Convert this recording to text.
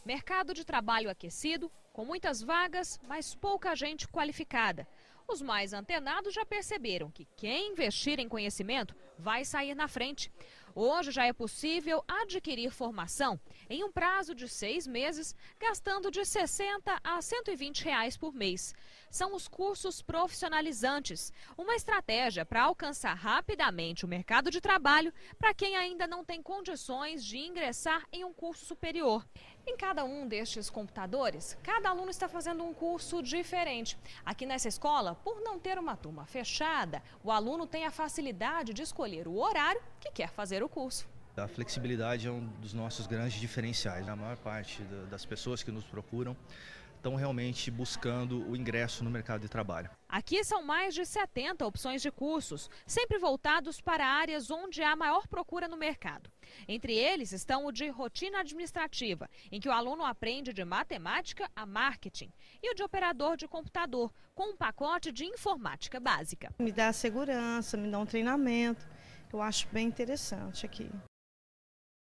Mercado de trabalho aquecido, com muitas vagas, mas pouca gente qualificada. Os mais antenados já perceberam que quem investir em conhecimento vai sair na frente. Hoje já é possível adquirir formação em um prazo de 6 meses, gastando de R$ 60 a R$ 120 por mês. São os cursos profissionalizantes, uma estratégia para alcançar rapidamente o mercado de trabalho para quem ainda não tem condições de ingressar em um curso superior. Em cada um destes computadores, cada aluno está fazendo um curso diferente. Aqui nessa escola, por não ter uma turma fechada, o aluno tem a facilidade de escolher o horário que quer fazer o curso. A flexibilidade é um dos nossos grandes diferenciais. A maior parte das pessoas que nos procuram estão realmente buscando o ingresso no mercado de trabalho. Aqui são mais de 70 opções de cursos, sempre voltados para áreas onde há maior procura no mercado. Entre eles estão o de rotina administrativa, em que o aluno aprende de matemática a marketing, e o de operador de computador, com um pacote de informática básica. Me dá segurança, me dá um treinamento, eu acho bem interessante aqui.